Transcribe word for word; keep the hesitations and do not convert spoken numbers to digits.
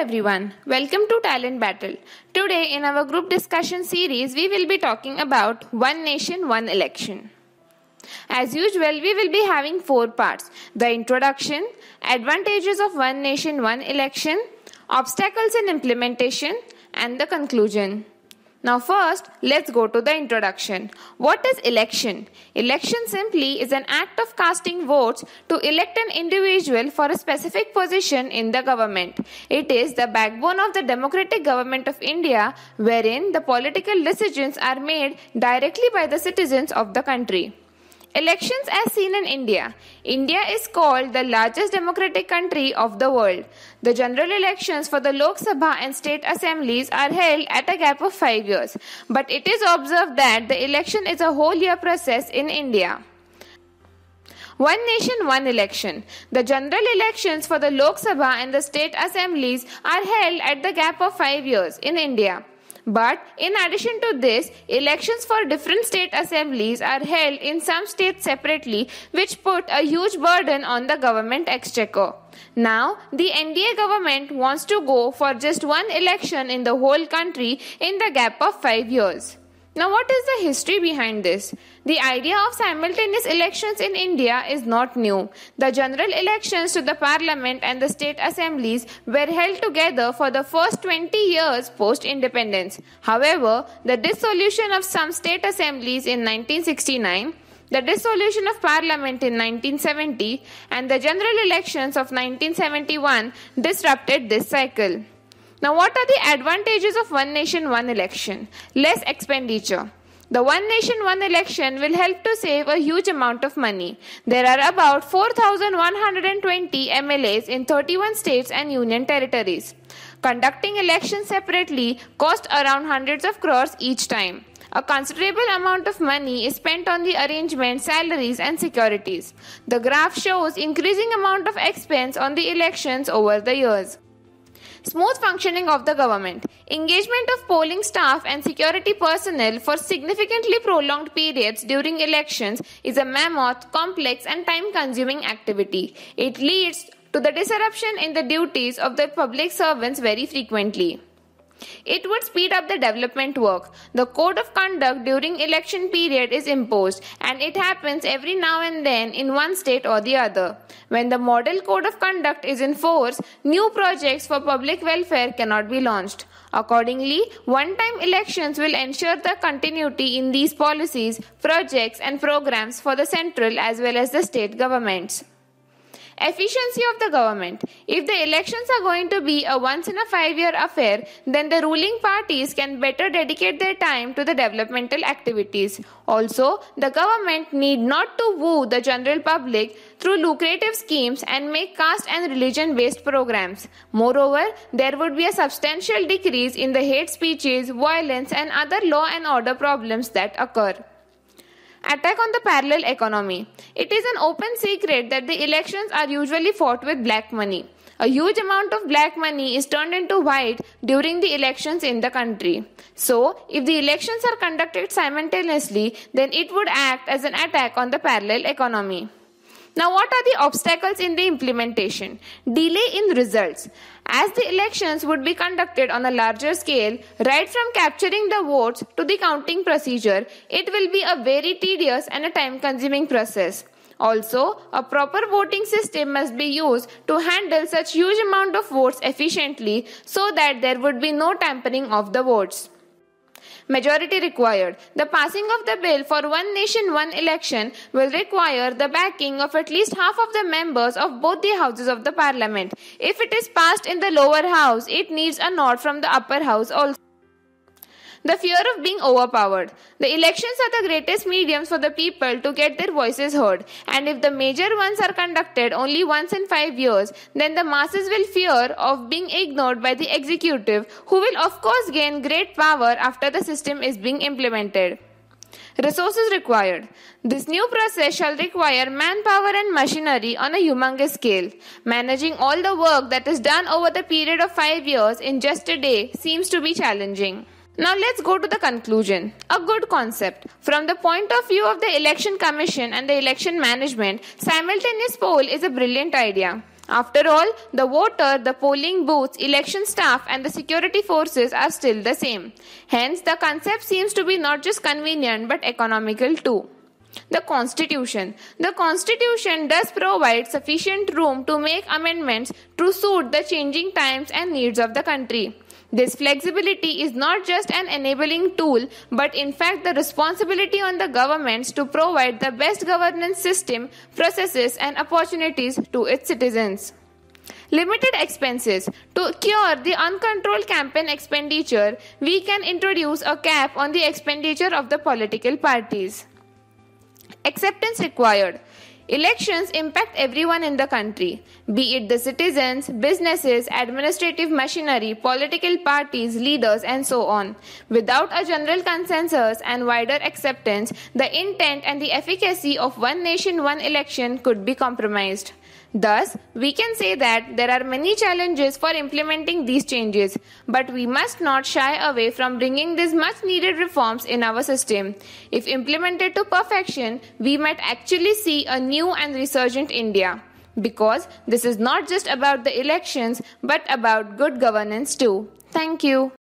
everyone, welcome to Talent Battle. Today in our group discussion series, we will be talking about One Nation, One Election. As usual, we will be having four parts: the introduction, advantages of One Nation, One Election, obstacles in implementation, and the conclusion. Now first, let's go to the introduction. What is election? Election simply is an act of casting votes to elect an individual for a specific position in the government. It is the backbone of the democratic government of India, wherein the political decisions are made directly by the citizens of the country. Elections as seen in India. India is called the largest democratic country of the world. The general elections for the Lok Sabha and state assemblies are held at a gap of five years. But it is observed that the election is a whole year process in India. One nation, one election. The general elections for the Lok Sabha and the state assemblies are held at the gap of five years in India. But in addition to this, elections for different state assemblies are held in some states separately, which put a huge burden on the government exchequer. Now, the N D A government wants to go for just one election in the whole country in the gap of five years. Now, what is the history behind this? The idea of simultaneous elections in India is not new. The general elections to the parliament and the state assemblies were held together for the first twenty years post-independence. However, the dissolution of some state assemblies in nineteen sixty-nine, the dissolution of parliament in nineteen seventy, and the general elections of nineteen seventy-one disrupted this cycle. Now, what are the advantages of One Nation, One Election? Less expenditure. The One Nation, One Election will help to save a huge amount of money. There are about four thousand one hundred twenty M L As in thirty-one states and union territories. Conducting elections separately cost around hundreds of crores each time. A considerable amount of money is spent on the arrangement, salaries and securities. The graph shows increasing amount of expense on the elections over the years. Smooth functioning of the government. Engagement of polling staff and security personnel for significantly prolonged periods during elections is a mammoth, complex and time-consuming activity. It leads to the disruption in the duties of the public servants very frequently. It would speed up the development work. The code of conduct during election period is imposed, and it happens every now and then in one state or the other. When the model code of conduct is in force, new projects for public welfare cannot be launched. Accordingly, one-time elections will ensure the continuity in these policies, projects and programs for the central as well as the state governments. Efficiency of the government. If the elections are going to be a once-in-a-five-year affair, then the ruling parties can better dedicate their time to the developmental activities. Also, the government need not to woo the general public through lucrative schemes and make caste and religion-based programs. Moreover, there would be a substantial decrease in the hate speeches, violence and other law and order problems that occur. Attack on the parallel economy. It is an open secret that the elections are usually fought with black money. A huge amount of black money is turned into white during the elections in the country. So, if the elections are conducted simultaneously, then it would act as an attack on the parallel economy. Now, what are the obstacles in the implementation? Delay in results. As the elections would be conducted on a larger scale, right from capturing the votes to the counting procedure, it will be a very tedious and a time-consuming process. Also, a proper voting system must be used to handle such huge amount of votes efficiently so that there would be no tampering of the votes. Majority required. The passing of the bill for One Nation, One Election will require the backing of at least half of the members of both the houses of the parliament. If it is passed in the lower house, it needs a nod from the upper house also. The fear of being overpowered. The elections are the greatest mediums for the people to get their voices heard, and if the major ones are conducted only once in five years, then the masses will fear of being ignored by the executive, who will of course gain great power after the system is being implemented. Resources required. This new process shall require manpower and machinery on a humongous scale. Managing all the work that is done over the period of five years in just a day seems to be challenging. Now let's go to the conclusion. A good concept. From the point of view of the Election Commission and the election management, simultaneous poll is a brilliant idea. After all, the voter, the polling booths, election staff, and the security forces are still the same. Hence, the concept seems to be not just convenient but economical too. The Constitution. The Constitution does provide sufficient room to make amendments to suit the changing times and needs of the country. This flexibility is not just an enabling tool, but in fact the responsibility on the governments to provide the best governance system, processes, and opportunities to its citizens. Limited expenses. To cure the uncontrolled campaign expenditure, we can introduce a cap on the expenditure of the political parties. Acceptance required. Elections impact everyone in the country, be it the citizens, businesses, administrative machinery, political parties, leaders, and so on. Without a general consensus and wider acceptance, the intent and the efficacy of one nation, one election could be compromised. Thus, we can say that there are many challenges for implementing these changes, but we must not shy away from bringing these much needed reforms in our system. If implemented to perfection, we might actually see a new and resurgent India. Because this is not just about the elections, but about good governance too. Thank you.